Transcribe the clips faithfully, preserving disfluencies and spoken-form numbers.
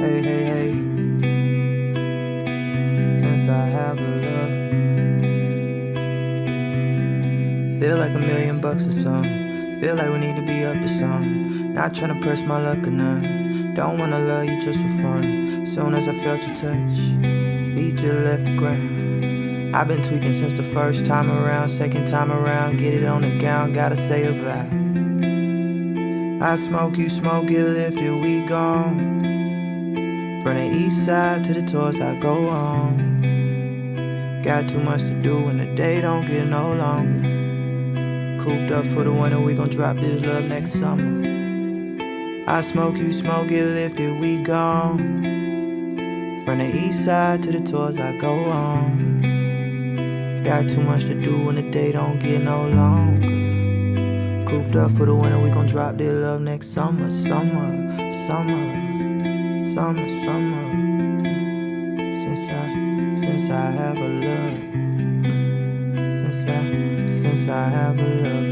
Hey, hey, hey. Since I have a love, feel like a million bucks or something. Feel like we need to be up to something. Not tryna press my luck or none. Don't wanna love you just for fun. Soon as I felt your touch, feet just left the ground. I've been tweaking since the first time around. Second time around, get it on the gown. Gotta say a vibe. I smoke, you smoke, get lifted, we gone. From the east side to the tours I go on. Got too much to do and the day don't get no longer. Cooped up for the winter, we gon' drop this love next summer. I smoke, you smoke, get lifted, we gone. From the east side to the tours I go on. Got too much to do and the day don't get no longer. Cooped up for the winter, we gon' drop this love next summer. Summer, summer, summer, summer. Since I, since I have a love. Since I, since I have a love.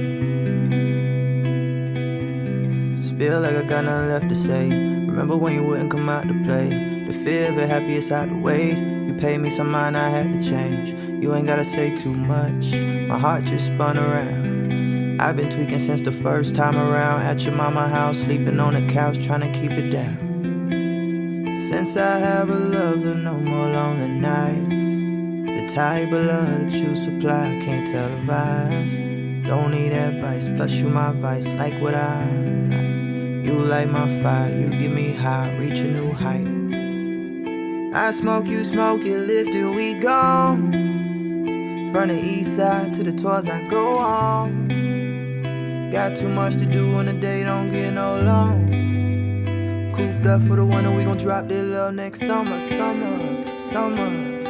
Just feel like I got nothing left to say. Remember when you wouldn't come out to play. The fear of it, happiest out the way. You paid me some mind, I had to change. You ain't gotta say too much. My heart just spun around. I've been tweaking since the first time around. At your mama house, sleeping on the couch, trying to keep it down. Since I have a lover, no more lonely nights. The type of love that you supply, can't tell the vibes. Don't need advice, plus you my vice, like what I like. You light my fire, you get me high, reach a new height. I smoke, you smoke, get lifted, we gone. From the east side to the tours I go on. Got too much to do and the day don't get no long. Cooped up for the winter, we gon' drop this love next summer, summer, summer.